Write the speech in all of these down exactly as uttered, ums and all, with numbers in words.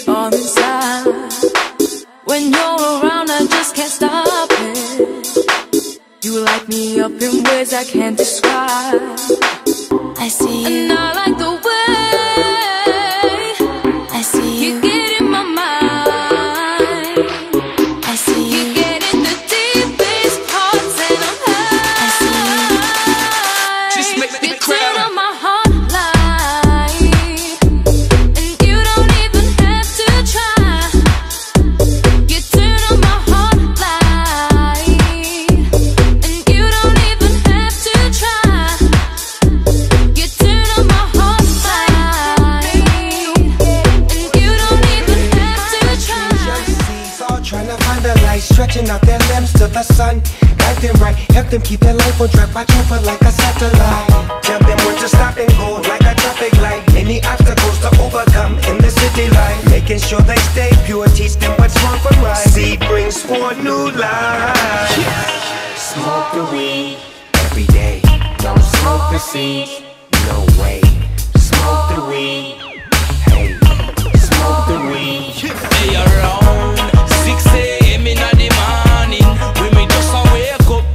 on inside. When you're around, I just can't stop it. You light me up in ways I can't describe. I see you, and I like the way I see you. You get in my mind. I see you. You get in the deepest parts, and I'm high. I see you. Just make me You cry. turn on my heart light, and you don't even have to try. You turn on my heart light, and you don't even have to try. You turn on my heart light, and you don't even have to try. Seas all trying to find the light, stretching out their limbs to the sun. Guide them right, help them keep their life on track. Watch over like a satellite. Tell them when to stop and go like a traffic light. Any obstacles to overcome in the city life. Making sure they stay pure, teach them what's wrong from right. Seed brings forth new life. Smoke the weed every day. Don't smoke the seed, no way. Smoke the weed, hey, smoke the weed. Hey, around six A M in the morning, when me just a wake up,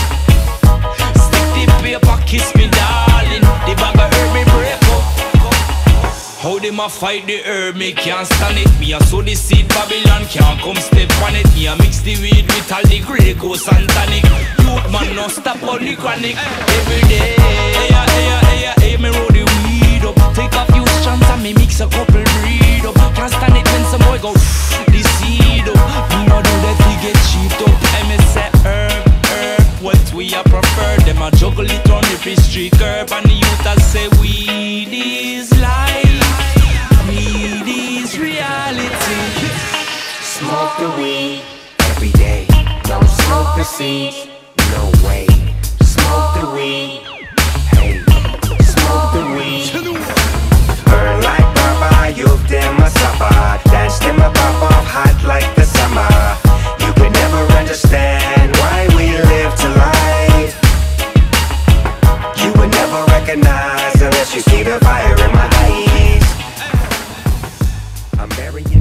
stick the paper, kiss me darling. The bag of herb me break up. How them a fight the herb, me can't stand it. Me a sow the seed, Babylon can't come step on it. Me a mix the weed with all the Grey Goose and tonic. Youth man no stop on the chronic. Every day, hey, hey, hey, hey, me roll the weed up. Take a few strands and me mix a couple breed up. Can't stand it when some boy go the seed up. Me no do that we get cheaped up. And me say herb, herb, what we a prefer. Them a juggle it on the pastry curb. And the youth a say weed is life, weed is reality. Smoke the weed every day. Don't smoke the seed, no way. Smoke the weed, hey, smoke the weed. Burn like Baba, youth them a supper. Dance them a pop off hot like the summer. You could never understand why we live to life. You would never recognize unless you see the fire in my eyes. I'm burying